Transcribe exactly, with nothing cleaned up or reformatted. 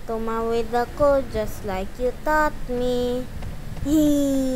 Tumawid ako just like you taught me. Hee!